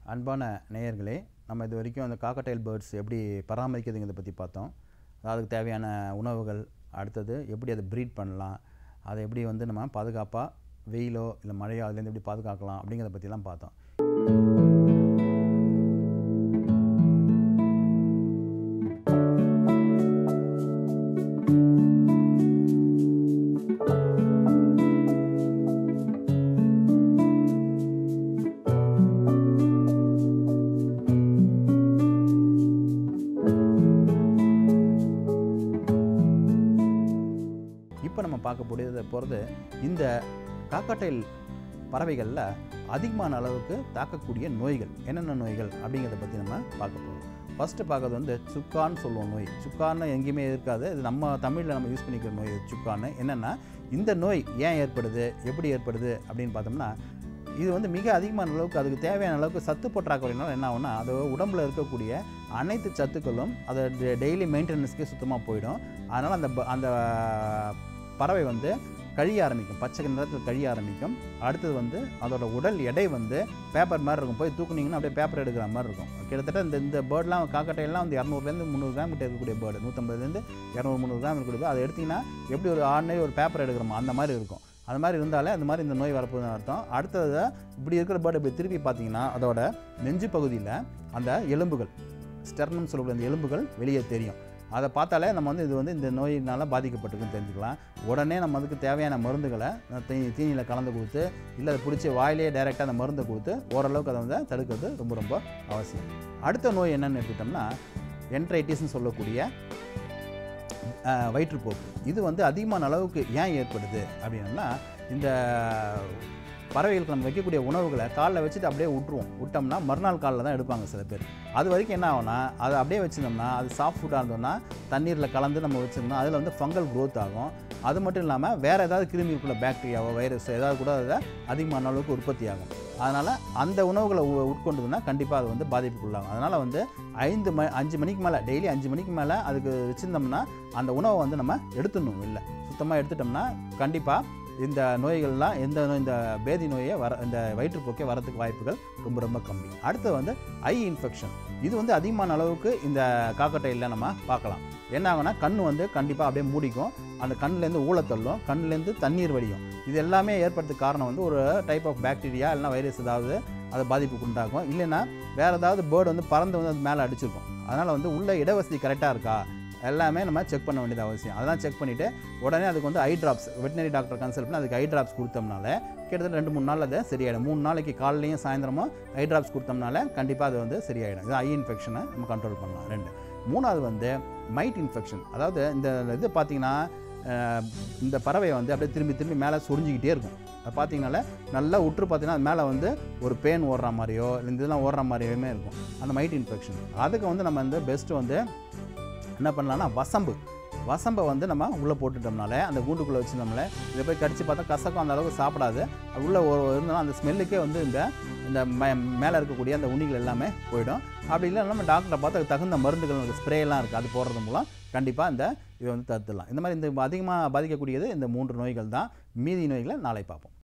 அன்பான நேயர்களே, நம்ம இதுவரைக்கும் அந்த காக்கடெயில் பேர்ட்ஸ் எப்படி பராமரிக்கிறதுங்கிறத பற்றி பார்த்தோம். அதுக்கு தேவையான உணவுகள், அடுத்தது எப்படி அதை ப்ரீட் பண்ணலாம், அதை எப்படி வந்து நம்ம பாதுகாப்பாக வெயிலோ இல்லை மழையோ அதுலேருந்து எப்படி பாதுகாக்கலாம் அப்படிங்கிறத பற்றிலாம் பார்த்தோம். இப்போ நம்ம பார்க்க போகிறது இந்த காக்கடெயில் பறவைகளில் அதிகமான அளவுக்கு தாக்கக்கூடிய நோய்கள் என்னென்ன நோய்கள் அப்படிங்கிறத பற்றி நம்ம பார்க்க போகிறோம். ஃபஸ்ட்டு பார்க்கறது வந்து சுக்கான்னு சொல்லுவோம் நோய். சுக்கான்னு எங்கேயுமே இருக்காது, இது நம்ம தமிழில் நம்ம யூஸ் பண்ணிக்கிற நோய் சுக்கான்னு. என்னென்னா இந்த நோய் ஏன் ஏற்படுது, எப்படி ஏற்படுது அப்படின்னு பார்த்தோம்னா, இது வந்து மிக அதிகமான அளவுக்கு அதுக்கு தேவையான அளவுக்கு சத்து பற்றாக்குறையினால என்ன ஆகும்னா, அது உடம்பில் இருக்கக்கூடிய அனைத்து சத்துக்களும் அதை டெய்லி மெயின்டெனன்ஸ்க்கே சுத்தமாக போயிடும். அதனால் அந்த பறவை வந்து கழிய ஆரம்பிக்கும், பச்சை நிறத்தில் கழிய ஆரம்பிக்கும். அடுத்தது வந்து அதோட உடல் எடை வந்து பேப்பர் மாதிரி இருக்கும், போய் தூக்குனீங்கன்னா அப்படியே பேப்பர் எடுக்கிற மாதிரி இருக்கும். கிட்டத்தட்ட இந்த பேர்ட்லாம் காக்கட்டையெல்லாம் வந்து 200லேருந்து 300 கிராம் கிட்ட இருக்கக்கூடிய பேர்டு, 150லேருந்து 200-300 கிராம் இருக்கக்கூடிய, அதை எடுத்திங்கன்னா எப்படி ஒரு ஆர்டினரி ஒரு பேப்பர் எடுக்கிறோமோ அந்த மாதிரி இருக்கும். அது மாதிரி இருந்தாலே அந்த மாதிரி இந்த நோய் வரப்போகுதுன்னு அர்த்தம். அடுத்தது இப்படி இருக்கிற பேர்டு இப்படி திருப்பி பார்த்தீங்கன்னா அதோட நெஞ்சு பகுதியில் அந்த எலும்புகள், ஸ்டெர்னம் சொல்லக்கூடிய அந்த எலும்புகள் வெளியே தெரியும். அதை பார்த்தாலே நம்ம வந்து இது வந்து இந்த நோயினால் பாதிக்கப்பட்டிருக்குன்னு தெரிஞ்சுக்கலாம். உடனே நம்ம அதுக்கு தேவையான மருந்துகளை தீனியில் கலந்து கொடுத்து, இல்லை அதை பிடிச்சி வாயிலே டைரெக்டாக அந்த மருந்தை கொடுத்து ஓரளவுக்கு அதை வந்து தடுக்கிறது ரொம்ப ரொம்ப அவசியம். அடுத்த நோய் என்னென்னு எடுத்துக்கிட்டோம்னா என்ட்ரைட்டிஸ்ன்னு சொல்லக்கூடிய வயிற்றுப்போக்கு. இது வந்து அதிகமான அளவுக்கு ஏன் ஏற்படுது அப்படின்னா, இந்த பறவைகளுக்கு நம்ம வைக்கக்கூடிய உணவுகளை காலில் வச்சுட்டு அப்படியே விட்டோம்னா மறுநாள் காலில் தான் எடுப்பாங்க சில பேர். அது வரைக்கும் என்ன ஆகும்னா, அதை அப்படியே வச்சுருந்தோம்னா, அது சாஃப்ட் ஃபுட்டாக இருந்தோம்னா தண்ணீரில் கலந்து நம்ம வச்சுருந்தோம்னா அதில் வந்து ஃபங்கல் க்ரோத் ஆகும். அது மட்டும் இல்லாமல் வேறு ஏதாவது கிருமிக்குள்ள பாக்டீரியாவோ வைரஸ் ஏதாவது கூட அதில் அதிகமான அளவுக்கு உற்பத்தி ஆகும். அதனால் அந்த உணவுகளை உட்கொண்டதுன்னா கண்டிப்பாக அது வந்து பாதிப்புக்குள்ளாகும். அதனால் வந்து 5 மணிக்கு மேலே, டெய்லி 5 மணிக்கு மேலே அதுக்கு வச்சுருந்தோம்னா அந்த உணவை வந்து நம்ம எடுத்துடணும். இல்லை சுத்தமாக எடுத்துட்டோம்னா கண்டிப்பாக இந்த நோய்கள்லாம் இந்த பேதி நோயை இந்த வயிற்றுப்போக்கே வரதுக்கு வாய்ப்புகள் ரொம்ப ரொம்ப கம்மி. அடுத்து வந்து ஐ இன்ஃபெக்ஷன். இது வந்து அதிகமான அளவுக்கு இந்த காக்கட்டையில் நம்ம பார்க்கலாம். என்ன ஆகும்னா கண் வந்து கண்டிப்பாக அப்படியே மூடிக்கும், அந்த கண்ணிலேருந்து ஊழத்தள்ளும், கண்ணிலேருந்து தண்ணீர் வடியும். இது எல்லாமே ஏற்படுறதுக்கு காரணம் வந்து ஒரு டைப் ஆஃப் பாக்டீரியா இல்லைனா வைரஸ் ஏதாவது அதை பாதிப்புக்கு உண்டாகும். இல்லைன்னா வேறு ஏதாவது பேர்டு வந்து பறந்து வந்து அது மேலே அடிச்சிருக்கும். அதனால் வந்து உள்ள இடவசதி கரெக்டாக இருக்கா எல்லாமே நம்ம செக் பண்ண வேண்டியது அவசியம். அதெல்லாம் செக் பண்ணிவிட்டு உடனே அதுக்கு வந்து eye drops, veterinary doctor consult பண்ணி அதுக்கு ஐ ட்ராப்ஸ் கொடுத்தோம்னால கிட்டத்தட்ட 2-3 நாள் அது சரியாயிடும். 3 நாளைக்கு காலையிலையும் சாயந்தரமும் ஐ ட்ராப்ஸ் கொடுத்தோம்னால கண்டிப்பாக அது வந்து சரியாயிடும். இது ஐ இன்ஃபெக்ஷனை நம்ம கண்ட்ரோல் பண்ணலாம். 2. 3வது வந்து மைட் இன்ஃபெக்ஷன். அதாவது இந்த இது பார்த்திங்கன்னா இந்த பறவை வந்து அப்படியே திரும்பி மேலே சொரிஞ்சிக்கிட்டே இருக்கும். அதை பார்த்தீங்கனால நல்லா உற்று பார்த்தீங்கன்னா அது மேலே வந்து ஒரு பேன் ஓடுற மாதிரியோ இல்லை இதெல்லாம் ஓடுற மாதிரியுமே இருக்கும் அந்த மைட் இன்ஃபெக்ஷன். அதுக்கு வந்து நம்ம வந்து பெஸ்ட்டு வந்து என்ன பண்ணலான்னா வசம்பை வந்து நம்ம உள்ளே போட்டுட்டோம்னால அந்த கூண்டுக்குள்ளே வச்சுருந்தோம்னால இதை போய் கடிச்சு பார்த்தா கசக்கும், அந்த அளவுக்கு சாப்பிடாது. உள்ளே இருந்தாலும் அந்த ஸ்மெல்லுக்கே வந்து இந்த மேலே இருக்கக்கூடிய அந்த உண்ணிகள் எல்லாமே போயிடும். அப்படி இல்லை நம்ம டாக்டரை பார்த்து அதுக்கு தகுந்த மருந்துகள் ஸ்ப்ரேலாம் இருக்குது, அது போடுறது மூலம் கண்டிப்பாக இதை வந்து தடுத்துடலாம். இந்த மாதிரி அதிகமாக பாதிக்கக்கூடியது இந்த 3 நோய்கள் தான். மீதி நோய்களை நாளை பார்ப்போம்.